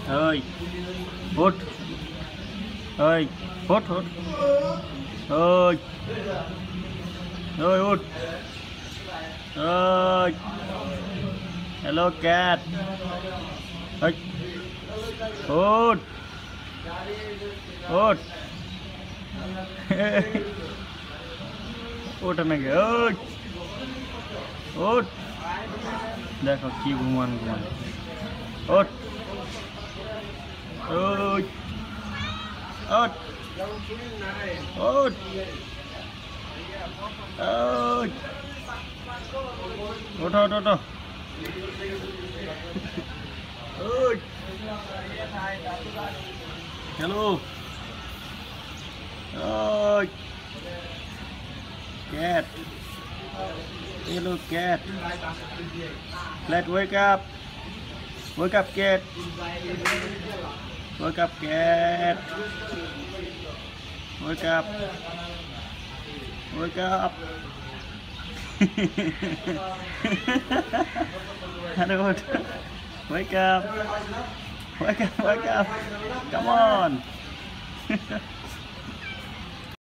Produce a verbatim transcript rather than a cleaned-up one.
ơi hút ơi hút hút ơi ơi hút ơi hello cat ơi hút hút hút anh này ơi hút দেখো কি ঘুমান ঘুমান ওঠ ওঠ ওঠ ওঠ ওঠ ওঠো ওঠো ওঠো ওঠ হ্যালো ওঠ cat hello cat let's wake up wake up cat wake up cat wake up wake up hello wake up wake up wake up come on